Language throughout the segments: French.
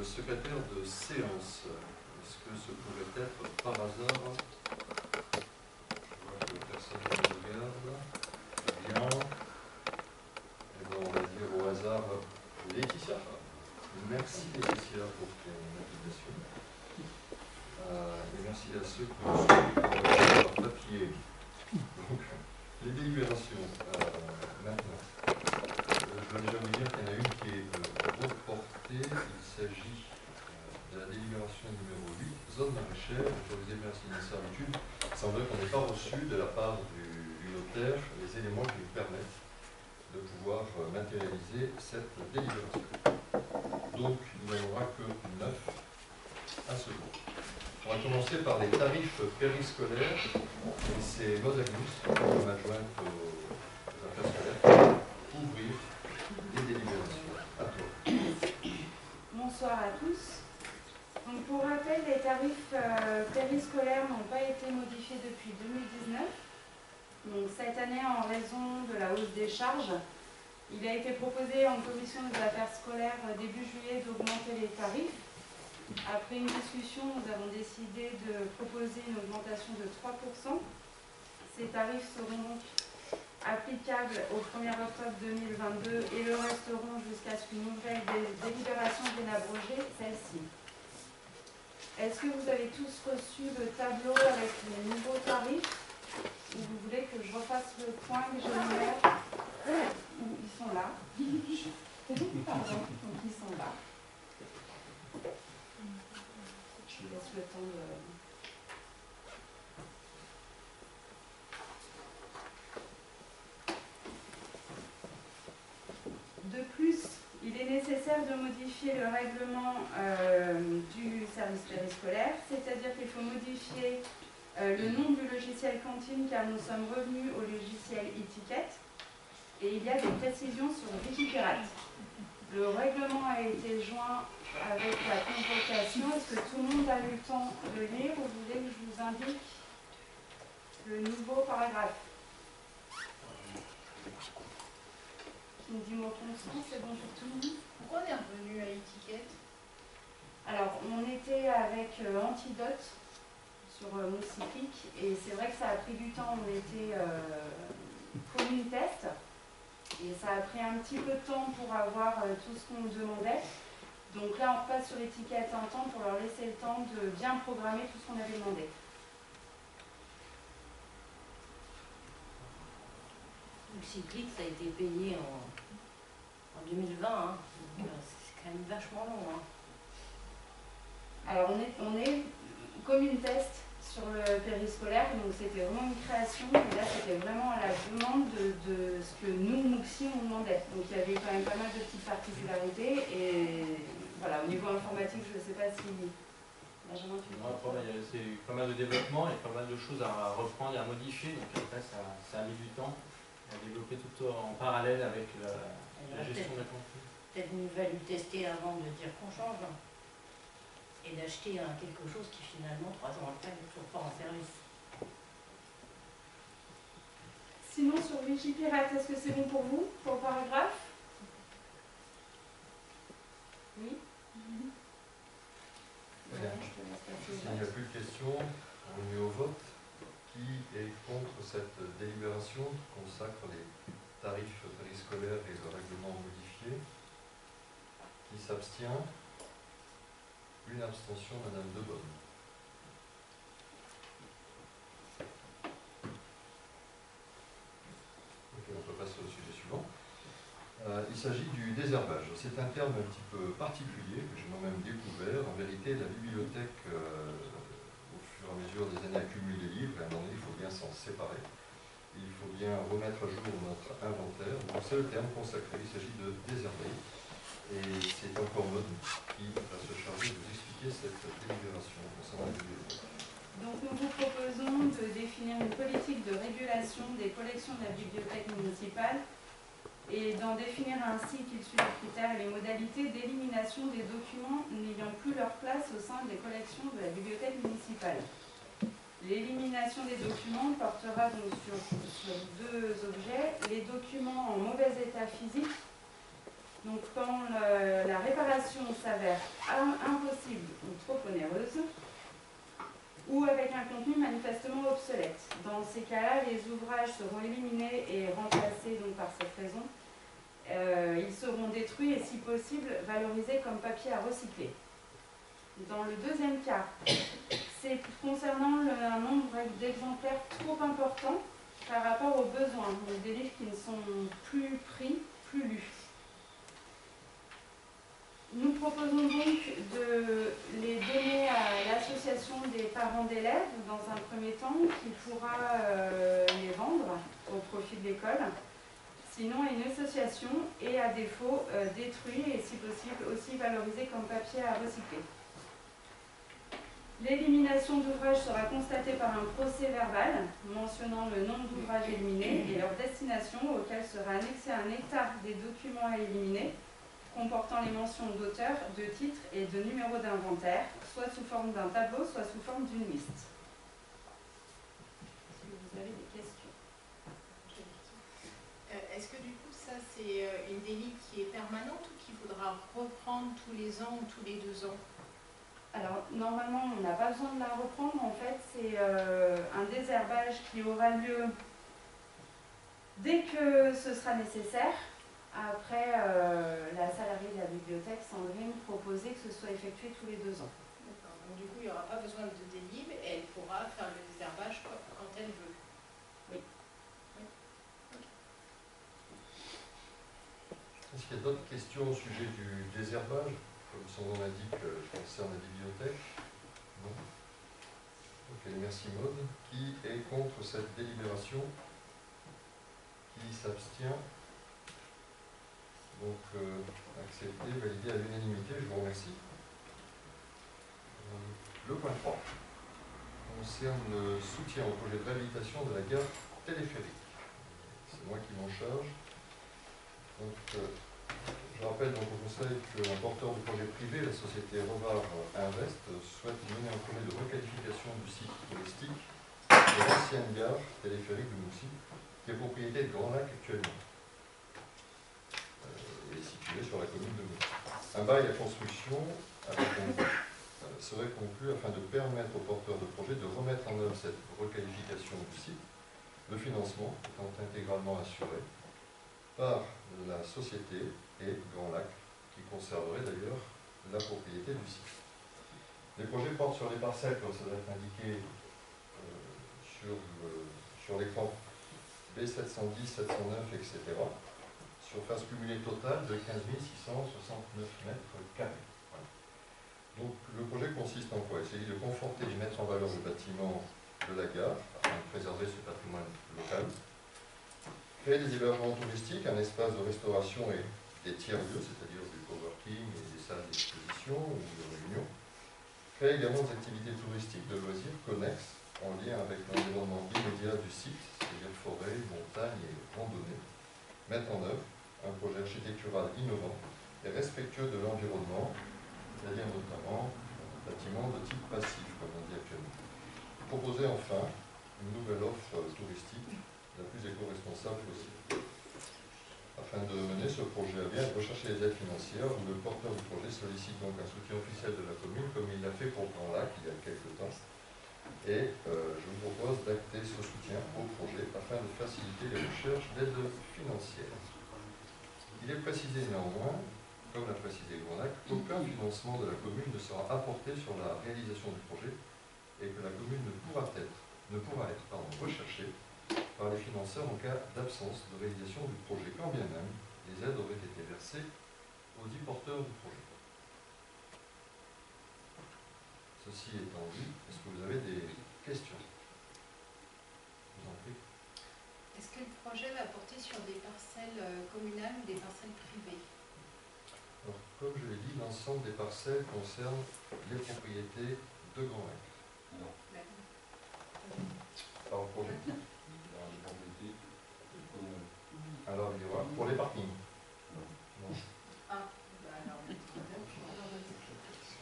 le secrétaire de séance. Est-ce que ce pourrait être par hasard? Je vois que personne ne regarde. Bien. Et bien, on va dire au hasard Laetitia. Merci Laetitia pour ton invitation. Et merci à ceux qui ont suivi par papier. Donc, les délibérations, maintenant. Je dois déjà vous dire qu'il y en a une qui est reportée. Il s'agit de la délibération numéro 8, zone maraîchère, autorisée bien signer servitude. Il semblerait qu'on n'ait pas reçu de la part du notaire les éléments qui nous permettent de pouvoir matérialiser cette délibération. Donc, il n'y en aura que 9 à ce jour. On va commencer par les tarifs périscolaires, et c'est Maud Agnus, comme adjointe aux affaires scolaires, pour ouvrir les délibérations. À toi. Bonsoir à tous. Donc pour rappel, les tarifs périscolaires n'ont pas été modifiés depuis 2019. Donc cette année, en raison de la hausse des charges, il a été proposé en commission des affaires scolaires début juillet d'augmenter les tarifs. Après une discussion, nous avons décidé de proposer une augmentation de 3%. Ces tarifs seront donc applicables au 1er octobre 2022 et le resteront jusqu'à ce qu'une nouvelle délibération vienne abroger celle-ci. Est-ce que vous avez tous reçu le tableau avec les nouveaux tarifs ou vous voulez que je refasse le point que je numère? Ils sont là. Pardon, donc ils sont là. Je vous laisse le temps de... De plus, il est nécessaire de modifier le règlement du service périscolaire, c'est-à-dire qu'il faut modifier le nom du logiciel cantine car nous sommes revenus au logiciel étiquette et il y a des précisions sur Wikipirate. Le règlement a été joint avec la convocation. Est-ce que tout le monde a eu le temps de lire ou vous voulez que je vous indique le nouveau paragraphe? Qui me dit mot constant, c'est bon pour tout le monde? Pourquoi on est revenu à étiquette? Alors, on était avec Antidote sur Moussipic et c'est vrai que ça a pris du temps. On était commune test et ça a pris un petit peu de temps pour avoir tout ce qu'on nous demandait. Donc là, on repasse sur étiquette un temps pour leur laisser le temps de bien programmer tout ce qu'on avait demandé. Moussipic, ça a été payé en 2020, hein. Donc c'est quand même vachement long. Hein. Alors on est commune test sur le périscolaire, donc c'était vraiment une création, et là c'était vraiment à la demande de ce que nous, Mouxy, on demandait. Donc il y avait quand même pas mal de petites particularités, et voilà, au niveau informatique, je ne sais pas si... Benjamin, tu veux... Après, il y a eu pas mal de développement, il y a pas mal de choses à reprendre et à modifier, donc après ça a mis du temps à développer tout en parallèle avec la gestion des contenus. Peut-être mieux valu tester avant de dire qu'on change. Et d'acheter quelque chose qui finalement, 3 ans après, n'est toujours pas en service. Sinon, sur Wikipirate, est-ce que c'est bon pour vous, pour le paragraphe? Oui. S'il n'y a plus de questions, on met au vote. Qui est contre cette délibération qui consacre les tarifs périscolaires et le règlement modifié? Qui s'abstient? Une abstention, Madame Debonne. Ok, on peut passer au sujet suivant. Il s'agit du désherbage. C'est un terme un petit peu particulier que j'ai moi-même découvert. En vérité, la bibliothèque, au fur et à mesure des années, accumule des livres, et à un moment donné, il faut bien s'en séparer. Il faut bien remettre à jour notre inventaire. Donc c'est le terme consacré. Il s'agit de désherber. Et c'est encore Maud qui va se charger de vous expliquer cette délibération concernant la bibliothèque. Donc nous vous proposons de définir une politique de régulation des collections de la bibliothèque municipale et d'en définir ainsi qu'il suit les critères et les modalités d'élimination des documents n'ayant plus leur place au sein des collections de la bibliothèque municipale. L'élimination des documents portera donc sur 2 objets. Les documents en mauvais état physique. Donc quand la réparation rénovation s'avère impossible ou trop onéreuse, ou avec un contenu manifestement obsolète. Dans ces cas-là, les ouvrages seront éliminés et remplacés donc, par cette raison. Ils seront détruits et, si possible, valorisés comme papier à recycler. Dans le deuxième cas, c'est concernant un nombre d'exemplaires trop important par rapport aux besoins, donc des livres qui ne sont plus pris, plus lus. Nous proposons donc de les donner à l'association des parents d'élèves dans un premier temps, qui pourra les vendre au profit de l'école, sinon à une association et à défaut détruire et si possible aussi valoriser comme papier à recycler. L'élimination d'ouvrages sera constatée par un procès verbal mentionnant le nombre d'ouvrages éliminés et leur destination, auquel sera annexé un état des documents à éliminer, comportant les mentions d'auteur, de titre et de numéro d'inventaire, soit sous forme d'un tableau, soit sous forme d'une liste. Si vous avez des questions. Est-ce que du coup ça c'est une délit qui est permanente ou qu'il faudra reprendre tous les ans ou tous les 2 ans? Alors, normalement, on n'a pas besoin de la reprendre. En fait, c'est un désherbage qui aura lieu dès que ce sera nécessaire. Après, la salariée de la bibliothèque, Sandrine, proposait que ce soit effectué tous les 2 ans. D'accord. Donc du coup, il n'y aura pas besoin de délib et elle pourra faire le désherbage quand elle veut. Oui. Est-ce qu'il y a d'autres questions au sujet du désherbage? Comme son nom l'indique, concerne la bibliothèque. Non. Ok, merci Maud. Qui est contre cette délibération? Qui s'abstient? Donc, accepté, validé à l'unanimité, je vous remercie. Le point 3 concerne le soutien au projet de réhabilitation de la gare téléphérique. C'est moi qui m'en charge. Donc, je rappelle donc au Conseil qu'un porteur du projet privé, la société Revar Invest, souhaite mener un projet de requalification du site touristique de l'ancienne gare téléphérique de Moussy, qui est propriété de Grand Lac actuellement, et située sur la commune de Moussy. Un bail à construction serait conclu afin de permettre aux porteurs de projet de remettre en œuvre cette requalification du site, le financement étant intégralement assuré par la société et Grand Lac, qui conserverait d'ailleurs la propriété du site. Les projets portent sur les parcelles, comme ça doit être indiqué sur l'écran B710, 709, etc. Surface cumulée totale de 15 669 mètres carrés. Voilà. Donc le projet consiste en quoi? Essayer de conforter et mettre en valeur le bâtiment de la gare, afin de préserver ce patrimoine local. Créer des hébergements touristiques, un espace de restauration et des tiers-lieux, c'est-à-dire du coworking et des salles d'exposition ou de réunion. Créer également des activités touristiques de loisirs connexes en lien avec l'environnement immédiat du site, c'est-à-dire forêt, montagne et randonnée. Mettre en œuvre un projet architectural innovant et respectueux de l'environnement, c'est-à-dire notamment un bâtiment de type passif, comme on dit actuellement. Proposer enfin une nouvelle offre touristique la plus éco-responsable possible. Afin de mener ce projet à bien et de rechercher les aides financières, où le porteur du projet sollicite donc un soutien officiel de la commune, comme il l'a fait pour Grand Lac il y a quelques temps. Et je vous propose d'acter ce soutien au projet afin de faciliter les recherches d'aides financières. Il est précisé néanmoins, comme l'a précisé Grand Lac, qu'aucun financement de la commune ne sera apporté sur la réalisation du projet et que la commune ne pourra être recherchée par les financeurs en cas d'absence de réalisation du projet, quand bien même les aides auraient été versées aux 10 porteurs du projet. Ceci étant dit, est-ce que vous avez des questions? Je vous en prie. Est-ce que le projet va porter sur des parcelles communales ou des parcelles privées? Alors, comme je l'ai dit, l'ensemble des parcelles concerne les propriétés de Grand Lac. Non. Par le projet. Alors, il y aura pour les parkings. Non. Ah, bah alors. Ils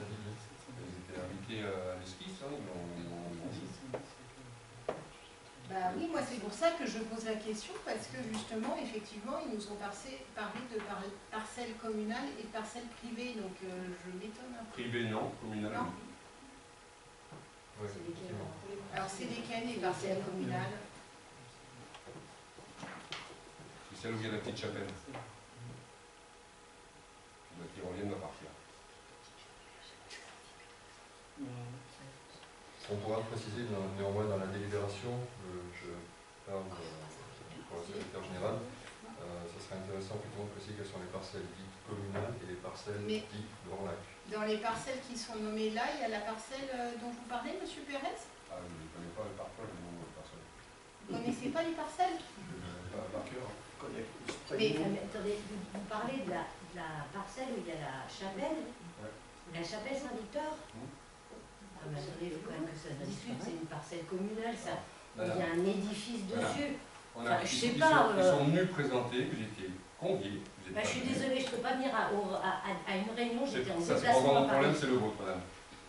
étaient invités à l'esquisse, hein, Bah oui, moi c'est pour ça que je pose la question, parce que justement, effectivement, ils nous ont parlé de parcelles communales et de parcelles privées, donc je m'étonne un peu. Privé, non. Communal, Non. oui. Ouais, C'est lesquels, effectivement. Alors c'est lesquelles les parcelles communales? C'est celle où il y a la petite chapelle. Qui reviennent à partir. On pourra préciser néanmoins dans la délibération, je parle pour le secrétaire général, ce serait intéressant plutôt de préciser quelles sont les parcelles dites communales et les parcelles dites Grand Lac. Dans les parcelles qui sont nommées là, il y a la parcelle dont vous parlez, M. Pérez? Ah, je ne connais pas le parcours, le nom de personne. Vous ne connaissez pas les parcelles? Je ne connais pas par cœur. Mais Attendez, vous parlez de la parcelle où il y a la chapelle, la chapelle Saint-Victor. Ah, mais attendez, il faut quand même que ça se discute, c'est une parcelle communale, ça. Il y a un édifice dessus. Enfin, je sais pas. Ils sont venus présenter, vous étiez conviés. Bah, je suis désolée, je ne peux pas venir à une réunion, j'étais en Ça, c'est déplacement mon à problème, Paris. c'est le vôtre, madame.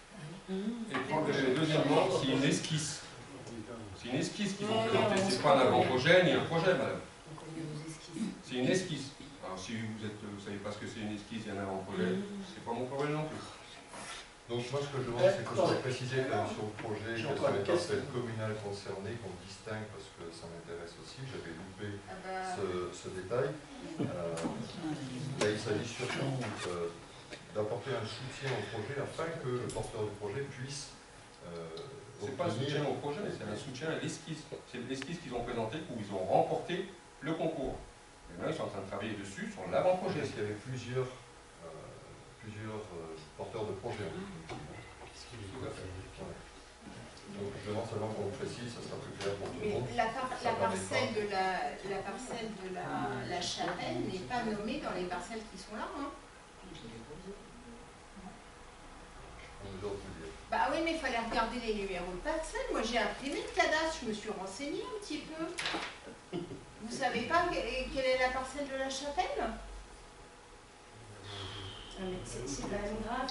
Et deuxièmement, c'est une esquisse. C'est une esquisse qu'ils ont présentée, c'est pas un avant-projet ni un projet, madame. Donc, on est aux esquisses. C'est une esquisse. Alors si vous ne savez pas ce que c'est une esquisse et un avant-projet, c'est pas mon problème non plus. Donc moi ce que je demande c'est que ce soit précisé quand même sur le projet quelles sont les parcelles communales concernées, qu'on distingue parce que ça m'intéresse aussi, j'avais loupé ce détail. Là il s'agit surtout d'apporter un soutien au projet afin que le porteur du projet puisse C'est pas un soutien au projet, c'est un soutien à l'esquisse. C'est l'esquisse qu'ils ont présentée où ils ont remporté le concours. Et maintenant ils sont en train de travailler dessus sur l'avant-projet. Parce qu'il y avait plusieurs porteurs de projets. Tout à fait. Ouais. Donc je demande seulement qu'on le précise, ça sera plus clair pour tout le Mais monde. la parcelle de la chapelle n'est pas nommée dans les parcelles qui sont là. Hein. Bah oui, mais il fallait regarder les numéros de parcelles. Moi j'ai imprimé le cadastre, je me suis renseignée un petit peu. Vous savez pas quelle est la parcelle de la chapelle? C'est quand même grave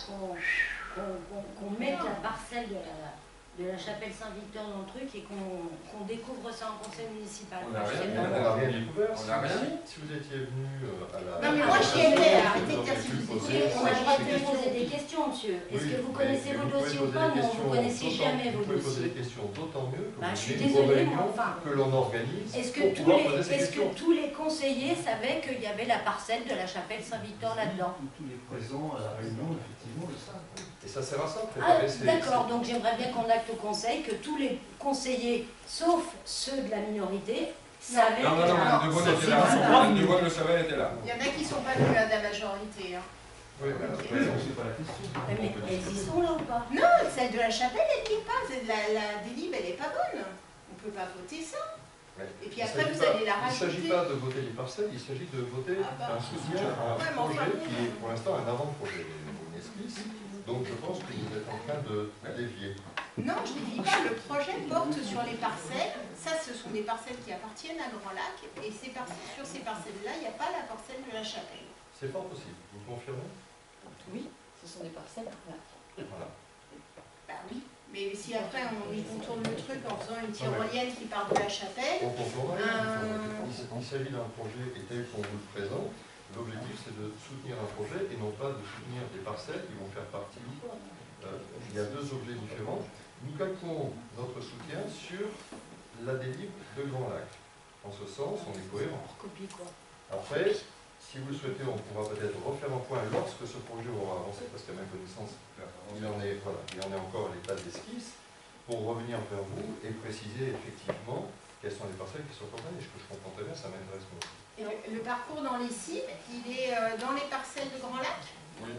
qu'on mette la parcelle de la chapelle Saint-Victor dans le truc et qu'on découvre ça en conseil municipal. On n'a rien dit. On n'a rien découvert. On n'a rien dit. Si vous étiez venu à la... Non mais moi j'y étais, arrêtez de dire si vous étiez. On a le droit de poser des questions, monsieur. Est-ce que vous connaissez vos dossiers ou pas? Non, vous ne connaissez jamais vos Vous pouvez poser des dossiers. questions d'autant mieux que Bah, je suis vous venez aux désolée, mais réunions enfin. que l'on organise Est-ce pour que, pouvoir poser ces est-ce questions. que tous les conseillers savaient qu'il y avait la parcelle de la chapelle Saint-Victor là-dedans? Tous les présents à la réunion, effectivement, le savent. Et ça sert à ça, Ah, préparer ces... d'accord, donc j'aimerais bien qu'on acte au conseil que tous les conseillers, sauf ceux de la minorité, savaient Non, que... Madame de Beaune était là. Madame de Beaune le savait, elle était là. Il y en a qui ne sont pas venus à la majorité. Hein. Oui, mais Ok. après, C'est pas la question. Mais elles y sont là ou pas? Non, celle de la chapelle, elle n'y est pas. La délib, elle n'est pas bonne. On ne peut pas voter ça. ouais. Et puis Il après, s'agit vous allez la Il ne s'agit rajouter. pas de voter les parcelles, il s'agit de voter Ah bah. un soutien à un Ouais, mais enfin, projet bon. qui est pour l'instant un avant-projet, une esquisse. Donc je pense que vous êtes en train de dévier. Non, je ne dis pas. Le projet porte sur les parcelles. Ça, ce sont des parcelles qui appartiennent à Grand Lac. Et sur ces parcelles-là, il n'y a pas la parcelle de la chapelle. C'est fort possible, vous confirmez? Oui, ce sont des parcelles. Voilà. Bah oui. Mais si après, on tourne le truc en faisant une tyrolienne qui part de la chapelle. On comprend rien. Il s'agit d'un projet et tel qu'on vous le présente. L'objectif, c'est de soutenir un projet et non pas de soutenir des parcelles qui vont faire partie. Il y a deux objets différents. Nous calquons notre soutien sur la délib de Grand Lac. En ce sens, on est cohérent. Copie quoi. Après, si vous le souhaitez, on pourra peut-être refaire un point lorsque ce projet aura avancé, parce qu'à ma connaissance, il en est encore à l'état d'esquisse, pour revenir vers vous et préciser effectivement quelles sont les parcelles qui sont concernées. Ce que je comprends très bien, ça m'intéresse beaucoup. Et le parcours dans les cimes, il est dans les parcelles de Grand Lac? Oui.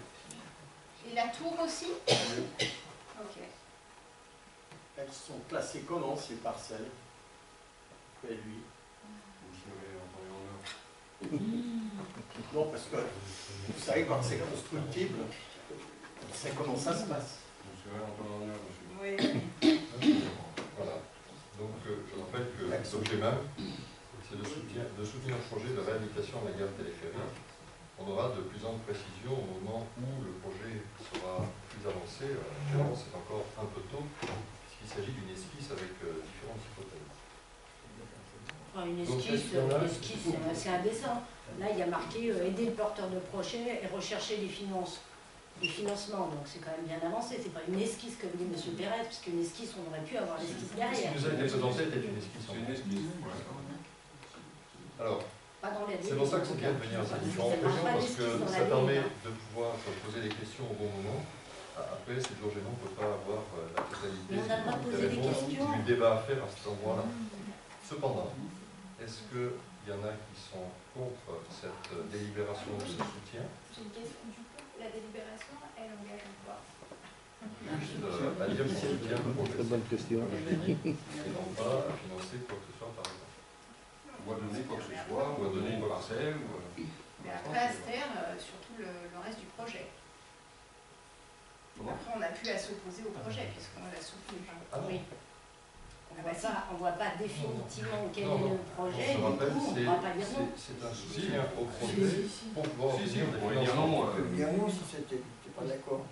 Et la tour aussi? Oui. Ok. Elles sont classées comment ces parcelles? Et lui? Vous serez en temps et en heure. Non, parce que vous savez, quand c'est constructible, c'est comment ça se passe. Vous serez en temps et en heure, monsieur. Oui. Voilà. Donc, je rappelle que l'objet même, c'est de soutenir un projet de réhabilitation de la gare téléphérique. On aura de plus amples précisions au moment où le projet sera plus avancé. Actuellement, c'est encore un peu tôt, puisqu'il s'agit d'une esquisse avec différentes hypothèses. Enfin, une Donc, esquisse, c'est indécent. Là, il y a marqué aider le porteur de projet et rechercher les financements. Donc, c'est quand même bien avancé. C'est pas une esquisse comme dit M. Perret, parce qu'une esquisse, on aurait pu avoir l'esquisse Ce derrière. qui nous a été présenté était une esquisse. C'est une esquisse. Alors, Pas dans les c'est pour ça que c'est bien de venir à ces différentes réunions, parce que ça permet de pouvoir poser des questions au bon moment. Après, c'est toujours gênant, on ne peut pas avoir la totalité Mais on n'a pas posé des questions. du débat à faire à cet endroit-là. Cependant, est-ce qu'il y en a qui sont contre cette délibération de soutien? J'ai une question. Du coup, la délibération, elle engage en quoi? À dire que c'est bien le projet. Très bonne question. Et non pas à financer quoi que ce soit par exemple. Ou à donner quoi que ce soit, ou à donner une parcelle. Mais après, à se taire, surtout le reste du projet. Après, on n'a plus à s'opposer au projet, puisqu'on l'a soutenu. Ah non. Oui. On ne voit pas définitivement quel Non, est non. le projet, Je du rappelle, coup, on ne va pas dire non. c'est un soutien au projet pour pouvoir Si, obtenir vous des pourriez dire financements. non. Bien non, si c'était pas d'accord.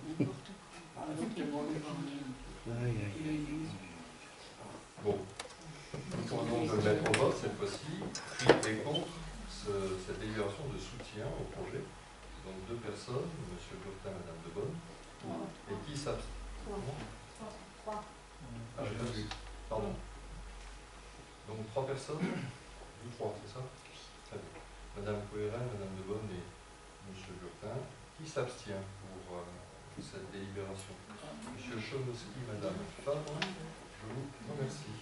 Bon, nous pourrons donc le mettre au vote cette fois-ci. Qui est contre cette délibération de soutien au projet? Donc deux personnes, M. Burtin, Mme Debonne, et qui s'abstient? Trois. Ah, j'ai pas vu. Pardon. Donc trois personnes, ou trois, c'est ça? Très bien. Madame Cohéren, Madame Debonne et M. Burtin. Qui s'abstient pour cette délibération? M. Chomowski, Madame Fabre, je vous remercie.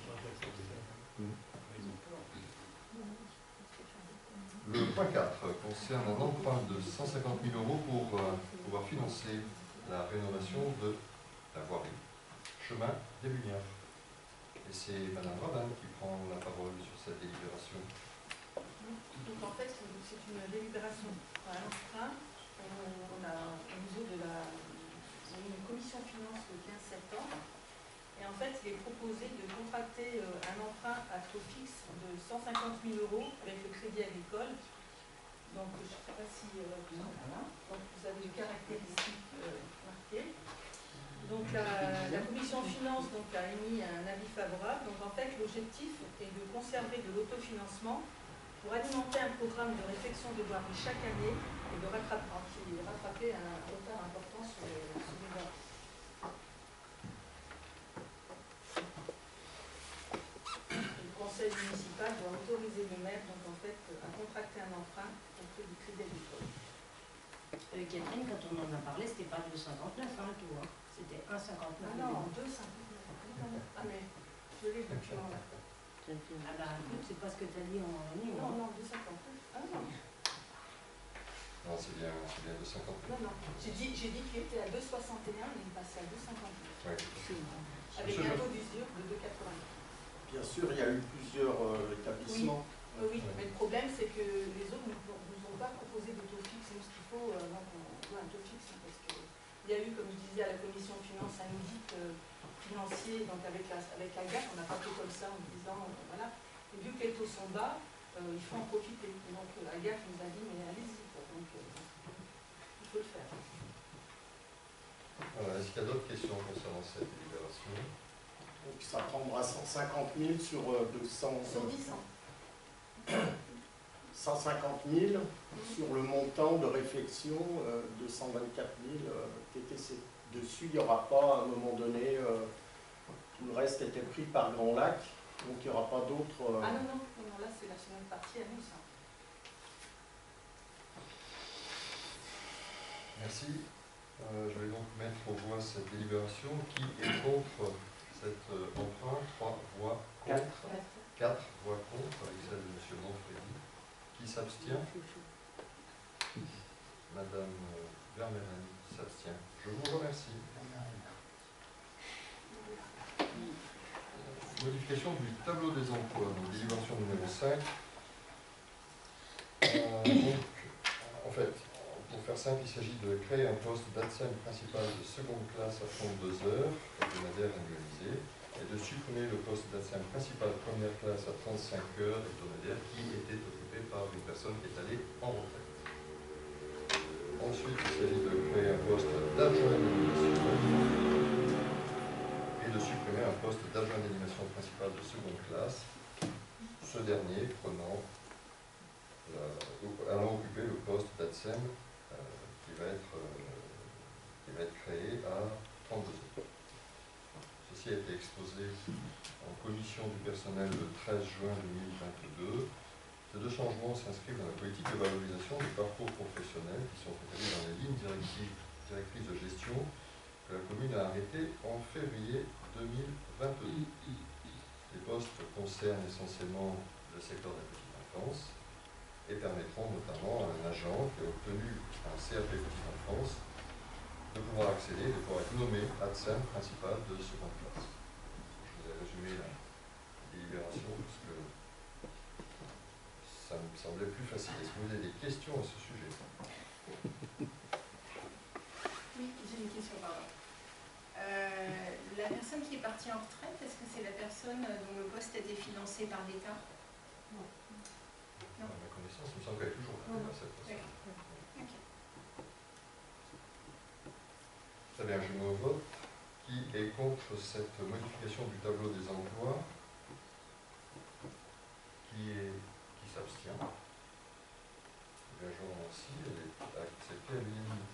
Le point 4 concerne un emprunt de 150 000 € pour pouvoir financer la rénovation de la voirie chemin des Lumières. Et c'est Madame Rabin qui prend la parole sur cette délibération. Donc en fait, c'est une délibération à l'emprunt. On a au niveau de une commission finance le 15 septembre. Et en fait, il est proposé de contracter un emprunt à taux fixe de 150 000 € avec le Crédit Agricole. Donc, je ne sais pas si donc, vous avez les caractéristiques marquées. Donc, la commission finance donc, a émis un avis favorable. Donc, en fait, l'objectif est de conserver de l'autofinancement pour alimenter un programme de réfection de voirie chaque année et de rattraper un retard important sur les voiries. Le conseil municipal doit autoriser le maire donc, en fait, à contracter un emprunt auprès du Crédit Agricole. Catherine, quand on en a parlé, c'était pas 2,59 le taux, hein. C'était 1,59. Ah non, 2,59. Ah mais je l'ai le document là. Ah bah écoute, c'est pas ce que tu as dit en ligne. Non, non, 2,59. Ah non. Non, c'est bien de 50 000. Non, non. J'ai dit qu'il était à 2,61, mais il passait à 2,59. Ouais. Avec un taux d'usure de 2,80. Bien sûr, il y a eu plusieurs établissements. Oui, mais le problème, c'est que les autres ne nous ont pas proposé de taux fixe. Nous, ce qu'il faut, on veut un taux fixe, parce qu'il y a eu, comme je disais, à la commission de finances, un audit financier, donc avec la GAF, on n'a pas fait comme ça en disant, voilà. Et vu que les taux sont bas, il faut en profiter. Et donc la GAF nous a dit, mais allez-y, donc il faut le faire. Voilà, est-ce qu'il y a d'autres questions concernant cette délibération? Donc ça prendra 150 000 sur 200. Sur 10 ans. 150 000 sur le montant de réflexion de 124 000 TTC. Dessus, il n'y aura pas, à un moment donné, tout le reste était pris par Grand Lac, donc il n'y aura pas d'autres... Ah non, là c'est la seconde partie à nous, ça. Merci. Je vais donc mettre aux voix cette délibération. Qui est contre cet emprunt? 3 voix contre. 4 voix contre, avec celle de M. Manfredi. Qui s'abstient? Madame Vermeren s'abstient. Je vous remercie. Modification du tableau des emplois, donc délibération numéro 5. Donc, en fait, pour faire simple, il s'agit de créer un poste d'ATSEM principal de seconde classe à 32 heures, hebdomadaire annualisé, et de supprimer le poste d'ATSEM principal première classe à 35 heures hebdomadaire qui était occupé par une personne qui est allée en retraite. Ensuite, il s'agit de créer un poste d'adjoint d'animation et de supprimer un poste d'adjoint d'animation principal de seconde classe ce dernier allant occuper le poste d'ADSEM qui va être créé à 32 heures. Ceci a été exposé en commission du personnel le 13 juin 2022. Ces deux changements s'inscrivent dans la politique de valorisation des parcours professionnels qui sont établis dans les lignes directrices de gestion que la commune a arrêtées en février 2022. Les postes concernent essentiellement le secteur de la petite enfance et permettront notamment à un agent qui a obtenu un CAP petite enfance de pouvoir accéder, de pouvoir être nommé ADSEM principal de seconde classe. Je vous ai résumé la délibération parce que ça me semblait plus facile. Est-ce que vous avez des questions à ce sujet? Oui, j'ai une question, pardon. La personne qui est partie en retraite, est-ce que c'est la personne dont le poste a été financé par l'État? Non. À ma connaissance, il me semble qu'elle est toujours là, cette personne. Okay. Très bien, je me vote. Qui est contre cette modification du tableau des emplois? Qui s'abstient? Eh bien, je vous remercie. Elle est acceptée à l'unanimité.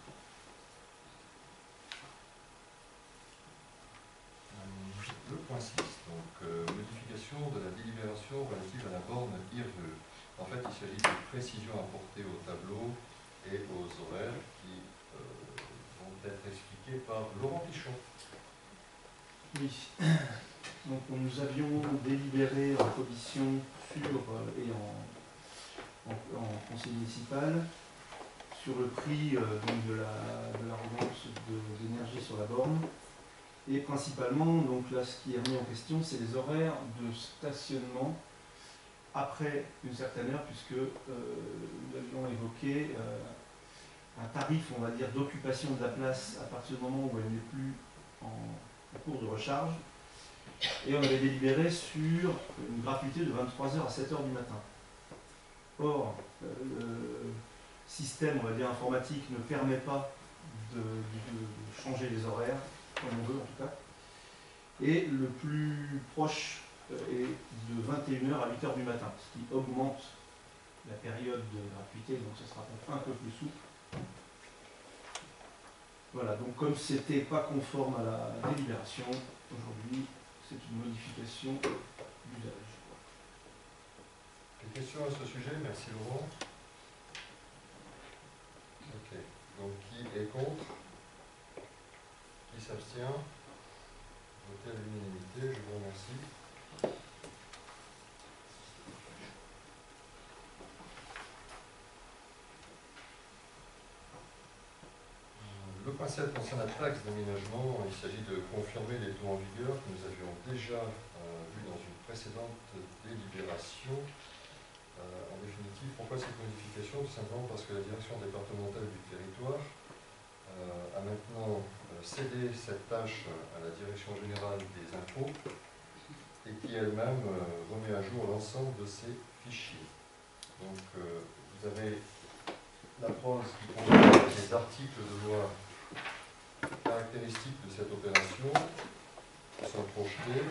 Le point 6, donc modification de la délibération relative à la borne IRE. En fait, il s'agit de précisions apportées au tableau et aux horaires qui vont être expliquées par Laurent Pichon. Oui, donc nous avions délibéré en commission et en conseil municipal sur le prix donc de la revente d'énergie sur la borne. Et principalement, donc là, ce qui est remis en question, c'est les horaires de stationnement après une certaine heure, puisque nous avions évoqué un tarif, on va dire, d'occupation de la place à partir du moment où elle n'est plus en cours de recharge. Et on avait délibéré sur une gratuité de 23h à 7h du matin. Or, le système, on va dire, informatique ne permet pas de changer les horaires, comme on veut en tout cas. Et le plus proche est de 21h à 8h du matin, ce qui augmente la période de gratuité, donc ce sera un peu plus souple. Voilà, donc comme ce n'était pas conforme à la délibération, aujourd'hui c'est une modification d'usage. Des questions à ce sujet? Merci Laurent. Ok, donc qui est contre? Qui s'abstient? Voté à l'unanimité, je vous remercie. Le point 7 concerne la taxe d'aménagement. Il s'agit de confirmer les taux en vigueur que nous avions déjà vus dans une précédente délibération. En définitive, pourquoi cette modification? Tout simplement parce que la direction départementale du territoire a maintenant cédé cette tâche à la direction générale des impôts et qui elle-même remet à jour l'ensemble de ces fichiers. Donc vous avez la prose qui contient les articles de loi caractéristiques de cette opération qui sont projetés.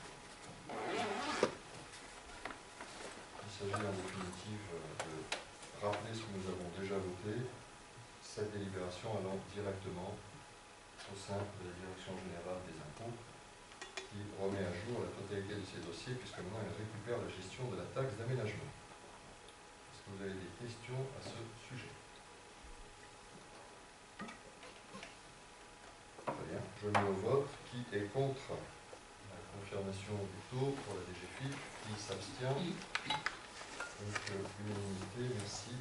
Il s'agit en définitive de rappeler ce que nous avons déjà voté, cette délibération allant directement au sein de la Direction générale des impôts qui remet à jour la totalité de ces dossiers puisque maintenant elle récupère la gestion de la taxe d'aménagement. Est-ce que vous avez des questions à ce sujet? Très bien, je mets au vote. Qui est contre la confirmation du taux pour la DGFiP? Qui s'abstient? Donc, unanimité, merci.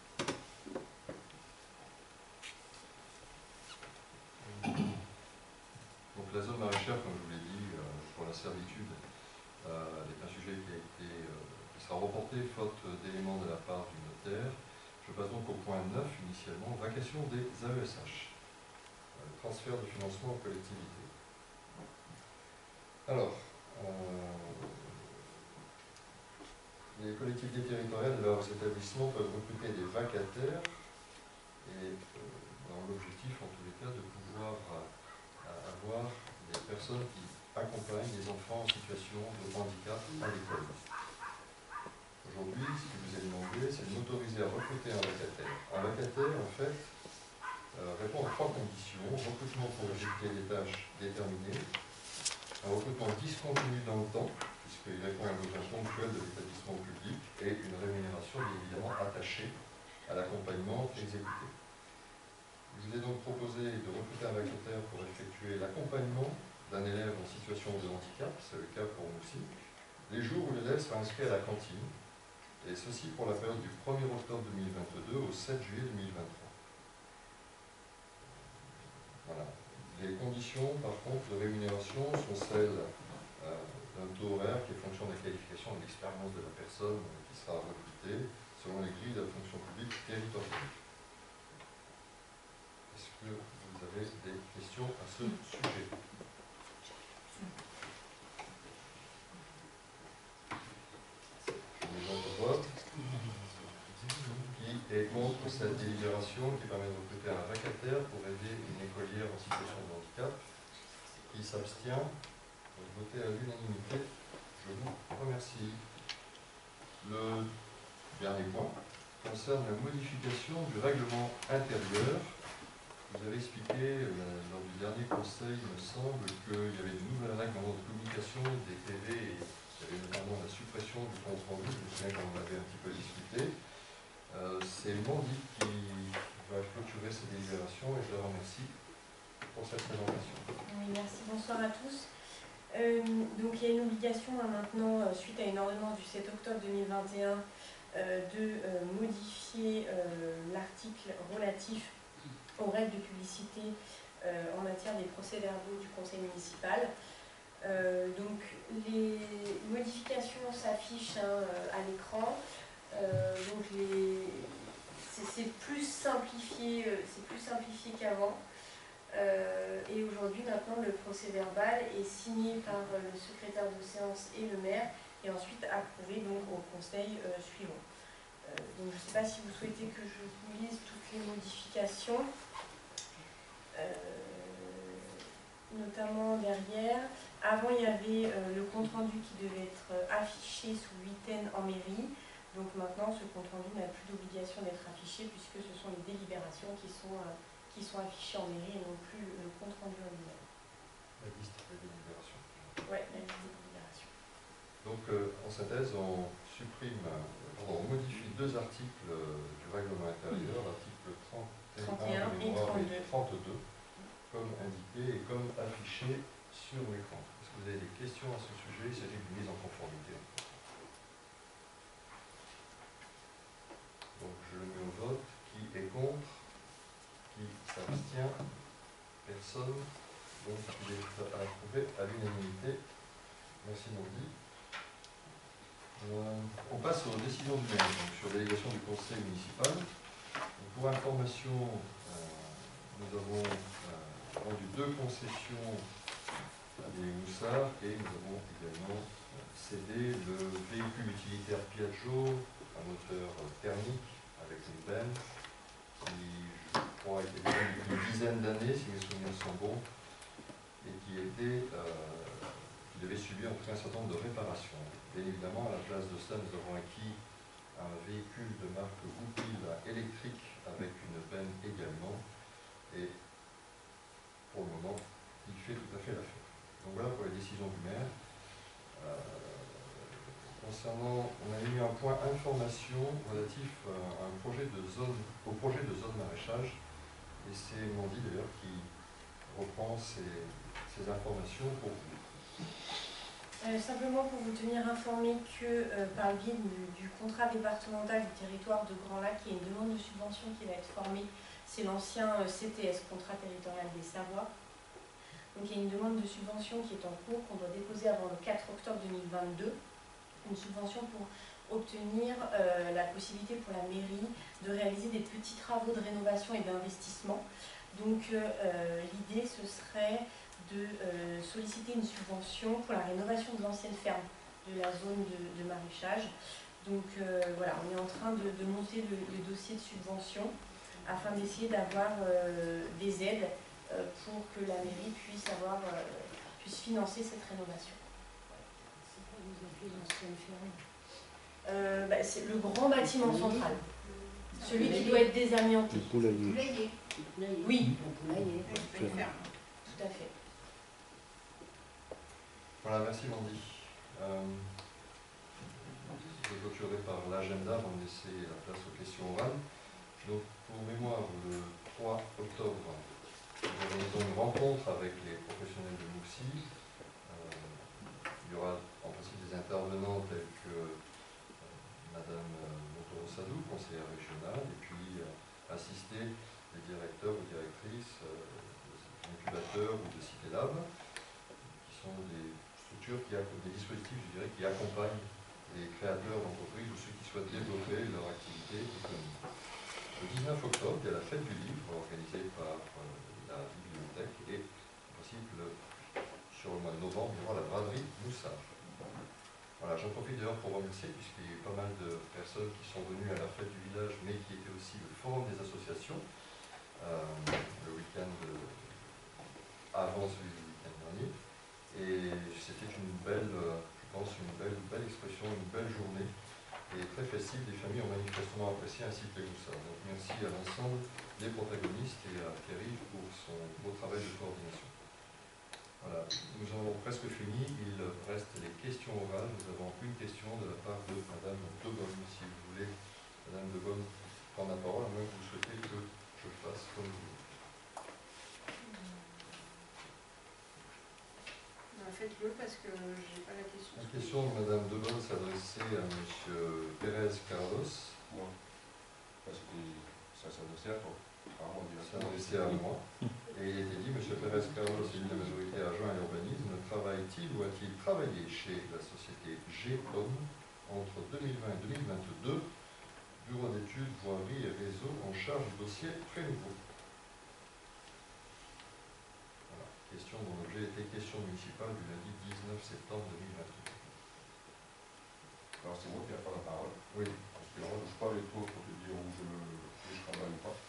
Donc, la zone maraîchère, comme je vous l'ai dit, pour la servitude, est un sujet qui sera reporté faute d'éléments de la part du notaire. Je passe donc au point 9, initialement, vacation des AESH. Transfert de financement aux collectivités. Alors, les collectivités territoriales et leurs établissements peuvent recruter des vacataires et dans l'objectif, en tous les cas, de pouvoir avoir des personnes qui accompagnent les enfants en situation de handicap à l'école. Aujourd'hui, ce qui vous est demandé, c'est de m'autoriser à recruter un vacataire. Un vacataire, en fait, répond à 3 conditions. Recrutement pour exécuter des tâches déterminées, un recrutement discontinu dans le temps, puisqu'il répond aux besoins ponctuels de l'établissement public, et une rémunération bien évidemment attachée à l'accompagnement exécuté. Je vous ai donc proposé de recruter un vacataire pour effectuer l'accompagnement d'un élève en situation de handicap, c'est le cas pour nous aussi, les jours où l'élève sera inscrit à la cantine, et ceci pour la période du 1er octobre 2022 au 7 juillet 2023. Voilà. Les conditions, par contre, de rémunération sont celles d'un taux horaire qui est fonction de la qualification et de l'expérience de la personne qui sera recrutée selon les grilles de la fonction publique territoriale. Est-ce que vous avez des questions à ce sujet? Je mets donc au vote. Qui est contre cette délibération qui permet de recruter un vacataire pour aider une écolière en situation de handicap? Qui s'abstient? Voter à l'unanimité. Je vous remercie. Le dernier point concerne la modification du règlement intérieur. Vous avez expliqué lors du dernier conseil, il me semble, qu'il y avait de nouvelles règles dans votre publication des TV et il y avait notamment la suppression du compte rendu. Je me souviens qu'on en avait un petit peu discuté. C'est Mandy qui va clôturer ces délibérations et je la remercie pour cette présentation. Oui, merci. Bonsoir à tous. Donc il y a une obligation maintenant, suite à une ordonnance du 7 octobre 2021, de modifier l'article relatif aux règles de publicité en matière des procès-verbaux du conseil municipal. Donc les modifications s'affichent à l'écran. Donc c'est plus simplifié qu'avant. Et aujourd'hui, maintenant, le procès-verbal est signé par le secrétaire de séance et le maire, et ensuite approuvé donc au conseil suivant. Donc je ne sais pas si vous souhaitez que je vous lise toutes les modifications, notamment derrière. Avant, il y avait le compte-rendu qui devait être affiché sous 8N en mairie. Donc maintenant, ce compte-rendu n'a plus d'obligation d'être affiché puisque ce sont les délibérations qui sont affichées en mairie et non plus le compte-rendu en lui-même. La liste des délibérations. Oui, la liste des délibérations. Donc en synthèse, on modifie 2 articles du règlement intérieur, l'article 31 et 32, comme indiqué et comme affiché sur l'écran. Est-ce que vous avez des questions à ce sujet? Il s'agit d'une mise en conformité. Donc je le mets au vote. Qui est contre? Qui s'abstient? Personne. Donc il est approuvé à l'unanimité. Merci Mandy. On passe aux décisions du maire, donc sur délégation du conseil municipal. Donc, pour information, nous avons rendu 2 concessions à des moussards et nous avons également cédé le véhicule utilitaire Piaggio à moteur thermique avec une benne qui, je crois, était déjà depuis une dizaine d'années, si mes souvenirs sont bons, et qui devait subir en tout cas un certain nombre de réparations. Bien évidemment, à la place de cela, nous avons acquis un véhicule de marque Goupil électrique avec une benne également, et pour le moment, il fait tout à fait l'affaire. Donc voilà pour les décisions du maire. Concernant, on a eu un point information relatif à au projet de zone maraîchage, et c'est Mandy d'ailleurs qui reprend ces informations pour vous. Simplement pour vous tenir informé que par le biais du contrat départemental du territoire de Grand Lac, il y a une demande de subvention qui va être formée. C'est l'ancien CTS, contrat territorial des Savoies. Donc il y a une demande de subvention qui est en cours, qu'on doit déposer avant le 4 octobre 2022. Une subvention pour obtenir la possibilité pour la mairie de réaliser des petits travaux de rénovation et d'investissement. Donc l'idée ce serait de solliciter une subvention pour la rénovation de l'ancienne ferme de la zone de maraîchage. Donc voilà, on est en train de monter le dossier de subvention afin d'essayer d'avoir des aides pour que la mairie puisse financer cette rénovation. C'est pas vous appelez l'ancienne ferme? C'est le grand bâtiment central. Celui qui doit être désamianté. Le poulailler. Oui. Le poulailler. Tout à fait. Voilà, merci Mandy. Je vais clôturer par l'agenda avant de laisser la place aux questions orales. Donc, pour mémoire, le 3 octobre, nous organisons une rencontre avec les professionnels de Mouxy. Il y aura en principe des intervenants tels que Madame Montoro-Sadou, conseillère régionale, et puis assister des directeurs ou directrices d'incubateurs ou de Cité Lab, qui sont des structures, des dispositifs, je dirais, qui accompagnent les créateurs d'entreprises ou ceux qui souhaitent développer leur activité économique. Le 19 octobre, il y a la fête du livre organisée par la bibliothèque et en principe sur le mois de novembre, il y aura la braderie Moussard. Voilà, j'en profite d'ailleurs pour remercier puisqu'il y a eu pas mal de personnes qui sont venues à la fête du village mais qui était aussi le forum des associations le week-end avant celui du week-end dernier. Et c'était une belle, je pense, une belle expression, une belle journée et très festive. Les familles ont manifestement apprécié ainsi que les Moussards. Donc merci à l'ensemble des protagonistes et à Thierry pour son beau travail de coordination. Voilà, nous en avons presque fini. Il reste les questions orales. Nous avons une question de la part de Madame de Beaune. Si vous voulez, Madame de Beaune, prendre la parole, à moins que vous souhaitez que je fasse comme vous. Faites-le parce que je n'ai pas la question. La question de Madame de Beaune s'adressait à Monsieur Pérez Carlos. Moi. Ça s'adressait à toi. Ça s'adressait à moi. Et il était dit, M. Pérez Carlos, élu de la majorité adjoint à l'urbanisme, travaille-t-il ou a-t-il travaillé chez la société GEOM entre 2020 et 2022, bureau d'études, voirie et réseau en charge du dossier très nouveau. Voilà. Question dont l'objet était question municipale du lundi 19 septembre 2022. Alors c'est moi qui vais faire la parole. Oui. Parce que alors, je suis pas avec toi pour te dire où je travaille ou pas.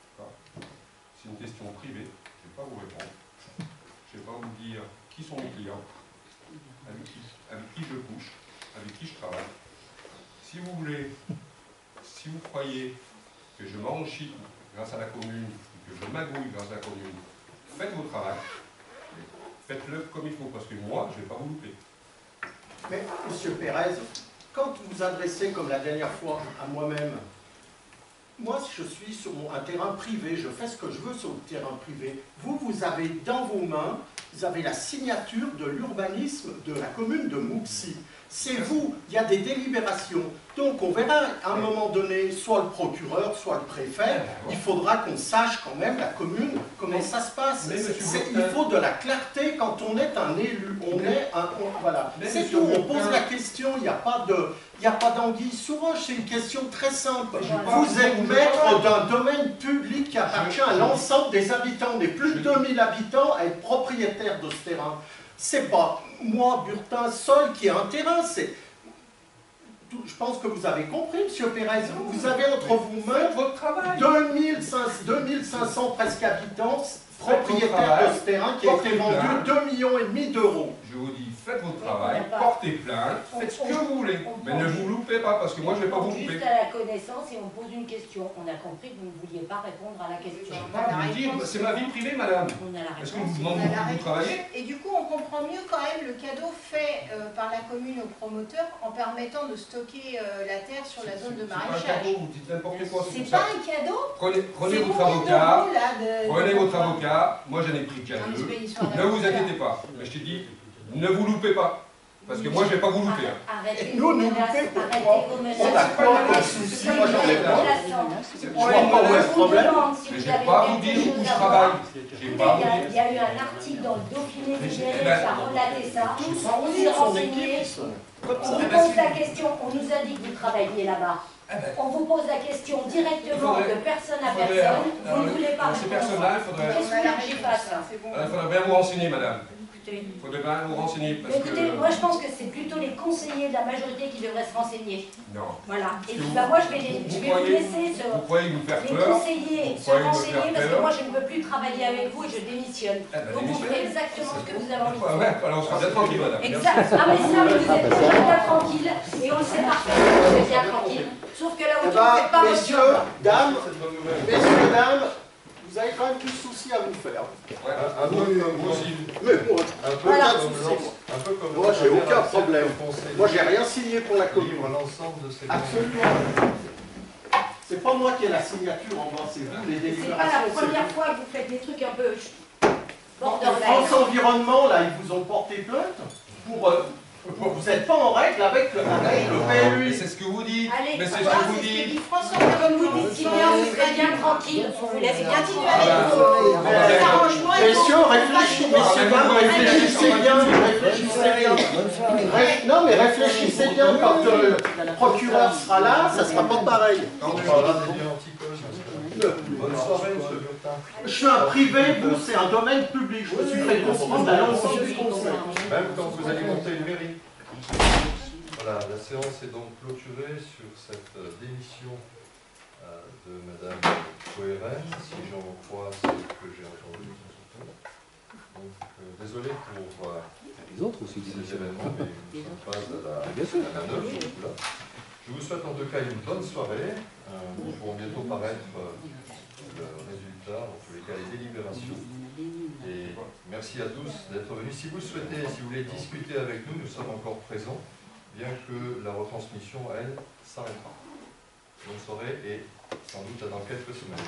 C'est une question privée, je ne vais pas vous répondre. Je ne vais pas vous dire qui sont mes clients, avec qui je couche, avec qui je travaille. Si vous voulez, si vous croyez que je m'enrichis grâce à la commune, que je magouille grâce à la commune, faites votre travail, faites-le comme il faut, parce que moi, je ne vais pas vous louper. Mais, Monsieur Pérez, quand vous vous adressez, comme la dernière fois, à moi-même, moi, je suis sur un terrain privé, je fais ce que je veux sur le terrain privé. Vous avez dans vos mains, vous avez la signature de l'urbanisme de la commune de Mouxy. C'est vous, il y a des délibérations. Donc on verra à un moment donné, soit le procureur, soit le préfet, il faudra qu'on sache quand même, la commune, comment ça se passe. Il faut de la clarté quand on est un élu, voilà. C'est tout, on pose la question, il n'y a pas d'anguille sous roche, c'est une question très simple. Vous êtes maître d'un domaine public qui appartient à l'ensemble des habitants. On est plus de 2000 habitants à être propriétaires de ce terrain. C'est pas moi, Burtin, seul qui a un terrain, c'est... Je pense que vous avez compris, M. Pérez. Vous avez entre vous-mêmes 2500 presque habitants propriétaires de ce terrain qui a été vendu 2,5 millions d'euros. Je vous dis, faites votre travail, portez plainte, faites ce que vous voulez, mais ne vous loupez pas, parce que moi je ne vais pas vous louper. Juste à la connaissance et on pose une question. On a compris que vous ne vouliez pas répondre à la question. C'est ma vie privée, madame. On a la réponse. Est-ce que vous demandez de travailler? Et du coup, on comprend mieux quand même le cadeau fait par la commune aux promoteurs en permettant de stocker la terre sur la zone de maraîchage. C'est pas un cadeau, vous dites n'importe quoi. C'est pas un cadeau? Prenez votre avocat. Prenez votre avocat. Moi j'en ai pris déjà deux. Ne vous inquiétez pas. Mais je te dis, ne vous loupez pas. Parce que moi je ne vais pas vous louper. Arrêtez nous louper pourquoi? On a quoi comme souci? Moi j'en ai pas. Je vois pas où est le problème. Mais je ne vais pas vous dire où je travaille. Il y a eu un article dans le Dauphiné Libéré qui a relaté ça. On s'est renseigné. On vous pose la question, on nous a dit que vous travailliez là-bas. On vous pose la question directement de personne à personne. Vous ne voulez pas répondre. Ces personnes-là, il faudrait bien vous renseigner, madame. écoutez. Il faudrait quand même vous renseigner parce Écoutez, que... moi je pense que c'est plutôt les conseillers de la majorité qui devraient se renseigner. Non. Voilà. Et puis Vous- bah, moi je vais vous laisser Vous croyez nous faire les peur? conseillers se Vous croyez me renseigner faire parce que peur? moi je ne peux plus travailler avec vous et je démissionne. Eh ben, Donc vous démissionnez. ferez exactement ce que vous avez envie de Ouais, faire. ouais, alors on sera bien tranquille, madame. Exact. Ah mais ça, vous êtes bien tranquille et on le sait parfaitement, vous êtes bien tranquille. Sauf que là Eh autour, vous ben, faites pas votre messieurs, job. dames, C'est une bonne nouvelle. messieurs, dames, vous avez quand même plus de soucis à vous faire. Ouais, un peu comme vous aussi. Mais moi, Un peu Voilà. comme Moi, j'ai la aucun première problème. version du Conseil moi j'ai rien signé pour la commune. livre l'ensemble de ces Absolument. C'est pas moi qui ai la signature en bas, c'est vous, les C'est pas délibérations. la première fois que vous faites des trucs un peu borderline. France Environnement, là, ils vous ont porté plainte pour vous n'êtes pas en règle avec le Mais PLU. c'est ce que vous dites. Allez, Mais c'est ce voilà, que vous c'est ce que dites. dit François, comme vous dites si bien, vous serez bien tranquille. On vous laisse continuer Ah avec vos arrangements. Messieurs, messieurs, dames, réfléchissez bien, réfléchissez bien. Non, mais réfléchissez bien, quand le procureur sera là, ça sera pas pareil. On parlera des lieux anticoles. Bonne soirée, monsieur Burtin. Je suis un privé, vous, c'est un domaine public. Je me suis fait comprendre à l'ensemble du conseil. Même quand vous alimentez une mairie. Voilà, la séance est donc clôturée sur cette démission de Madame Coeren, si j'en crois ce que j'ai entendu. Donc, désolé pour Les autres aussi ces événements, mais nous ne sommes pas à Bien sûr. la manœuvre, surtout là. Je vous souhaite en tout cas une bonne soirée. Nous pourrons bientôt paraître le résultat, en tous les cas les délibérations. Et merci à tous d'être venus. Si vous le souhaitez, si vous voulez discuter avec nous, nous sommes encore présents, bien que la retransmission, elle, s'arrêtera. Bonne soirée et sans doute à dans quelques semaines.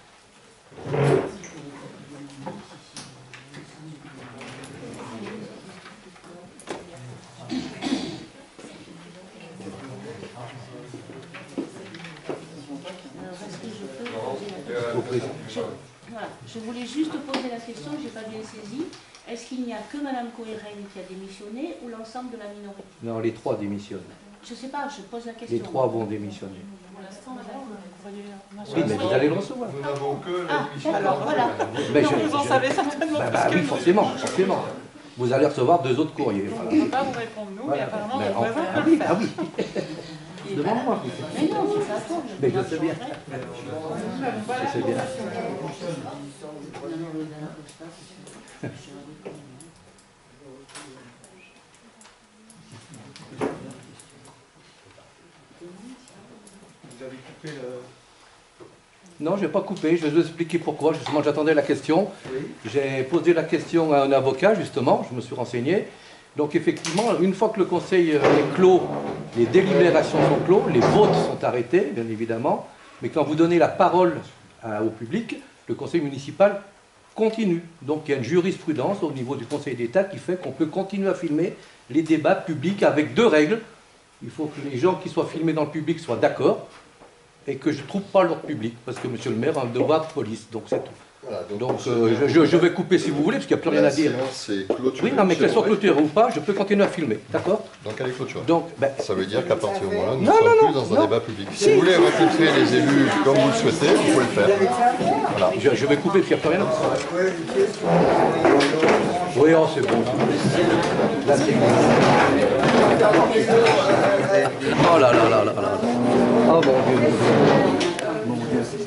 Voilà. Je voulais juste poser la question, je n'ai pas bien saisi. Est-ce qu'il n'y a que Mme Coeren qui a démissionné ou l'ensemble de la minorité? Non, les trois démissionnent. Je ne sais pas, je pose la question. Les trois vont démissionner. Pour l'instant, Oui, mais vous allez le recevoir. Nous n'avons que Ah, d'accord, voilà. Mais Non, vous en savez certainement plus que oui, nous. forcément. Vous allez recevoir 2 autres courriers. On ne peut pas vous répondre, nous, mais apparemment, notre voisin peut le faire. Ah oui. Demande-moi. Mais non, c'est ça, toi. Mais je sais bien. Je sais bien. Vous avez coupé le... Non, je n'ai pas coupé, je vais vous expliquer pourquoi. Justement, j'attendais la question. J'ai posé la question à un avocat, justement, je me suis renseigné. Donc effectivement, une fois que le conseil est clos, les délibérations sont clos, les votes sont arrêtés, bien évidemment. Mais quand vous donnez la parole au public, le conseil municipal continue. Donc il y a une jurisprudence au niveau du Conseil d'État qui fait qu'on peut continuer à filmer les débats publics avec 2 règles. Il faut que les gens qui soient filmés dans le public soient d'accord et que je ne trouve pas l'ordre public, parce que monsieur le maire a un devoir de police, donc c'est tout. Voilà, donc je vais couper si vous voulez, parce qu'il n'y a plus rien à dire. C'est clôturé. Oui, non, mais qu'elle soit clôturée ou pas, je peux continuer à filmer, d'accord? Donc elle est clôturée. Donc, ça veut dire qu'à partir du moment-là, nous ne Non, sommes non, plus dans un non. débat public. Si vous voulez rencontrer les élus comme vous le souhaitez, vous pouvez le faire. Voilà. Je vais couper, parce qu'il n'y a plus rien. Oui, oh, c'est bon. Là, c'est bon. Oh là là là là là. Oh mon Dieu, mon Dieu. Mon Dieu.